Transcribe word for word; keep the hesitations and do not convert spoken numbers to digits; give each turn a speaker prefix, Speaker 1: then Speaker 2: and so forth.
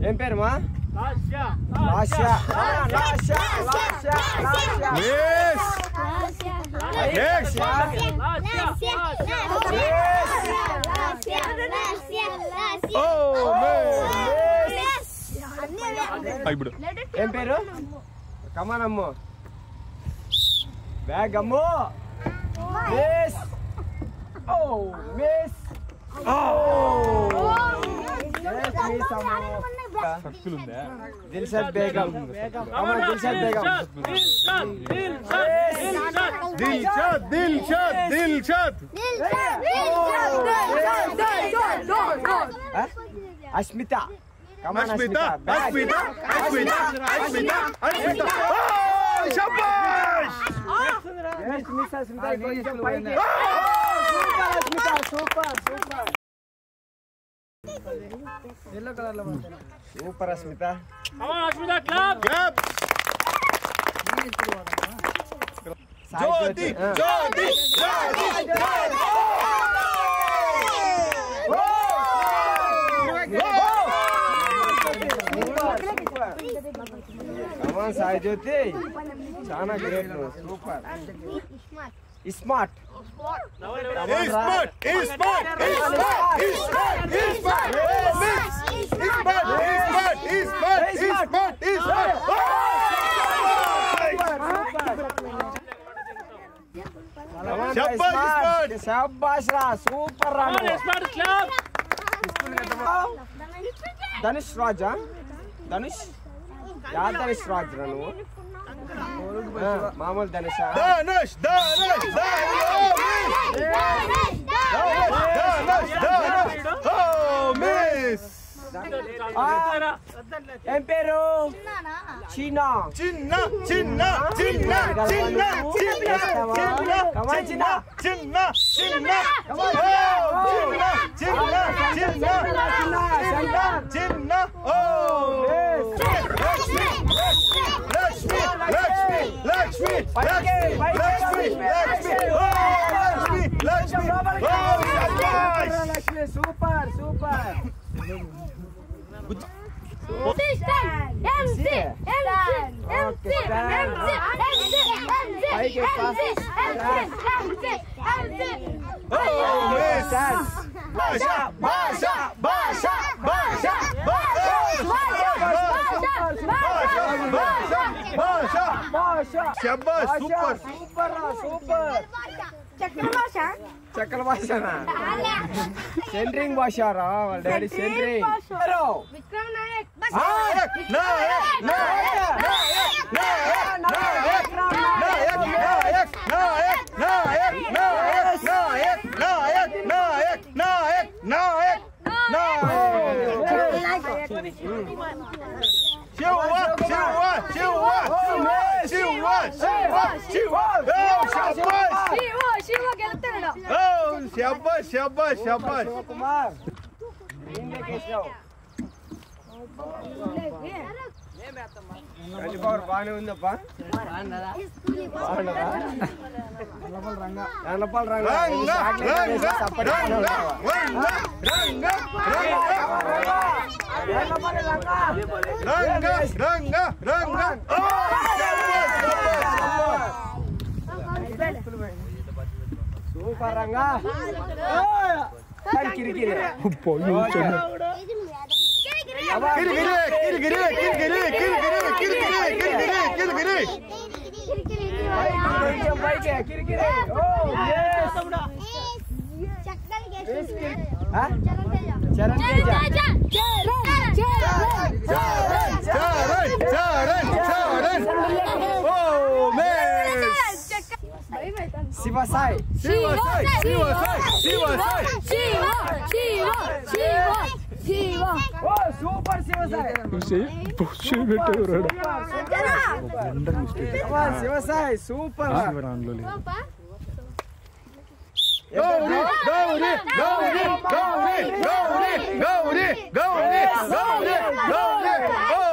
Speaker 1: ఏం పేరు మా Lasya Lasya Lasya Lasya yes next oh ఏం పేరు come on Ammu bag Ammu miss oh miss oh yes miss Ammu circle ఉందా దిల్షద్ బేగం కమాన్ దిల్షద్ బేగం దిల్షద్ దిల్షద్ దిల్షద్ అస్మిత కమాన్ అస్మిత అస్మిత అస్మిత అస్మిత అస్మిత शाबाश yes miss asmita కొంచెం పైకి super asmita super super yellow colour లో super asmita come asmita clap clap Jyoti Jyoti Jyoti come on Sai Jyoti great super smart smart smart smart శాబాష్ రా super రా ధనుష్ రాజా ధనుష్ యా ధనుష్ రాజ్ రా నువ్వు మామూలు ధనుష్ ధనుష్ ధనుష్ మిస్ ఏం పేరు చిన్న చిన్న చిన్న చిన్న చిన్న చిన్న కమాన్ చిన్న చిన్న చిన్న చిన్న చిన్న చిన్న చిన్న ఓ Lakshmi Lakshmi Lakshmi Lakshmi Lakshmi Lakshmi Lakshmi super super MC MC MC Basha Basha Basha Basha Basha Basha Shabash super super super చక్ర భాష చక్ర భాషనా సెంట్రింగ్ భాష రా వాళ్ళ డాడీ సెంట్రింగ్ విక్రమ్ నాయక్ నాయక్ నాయక్ నాయక్ నాయక్ నాయక్ నాయక్ నాయక్ నాయక్ నాయక్ నాయక్ నాయక్ నాయక్ నాయక్ నాయక్ శివ శివ శివ శివ శివ శివ शाबाश शाबाश शाबाश कुमार इंदे केशव गली पवर बाने ఉందప్పా బాన్నదా బాన్నదా నలపల్ రంగా నలపల్ రంగా రంగా సపడి రంగా రంగా రంగా రంగా రంగా రంగా సూపర్ రంగా కల్ కిరికిరి పోయి చన్న కిరికిరి కిరికిరి కిరికిరి కిరికిరి కిరికిరి కిరికిరి కిరికిరి పైకి కిరికిరి ఓ yes చక్కల్ కేశ్ హ చరణ్ తేజ చరణ్ చరణ్ చరణ్ చరణ్ చరణ్ ఓ miss Shiva Sai Shiva Sai Shiva Sai Shiva Sai Shiva Shiva Shiva Shiva oh super Shiva Sai see position bette rada under mistake come on Shiva Sai super Shiva ranlo le Gauri Gauri Gauri Gauri Gauri Gauri Gauri Gauri Gauri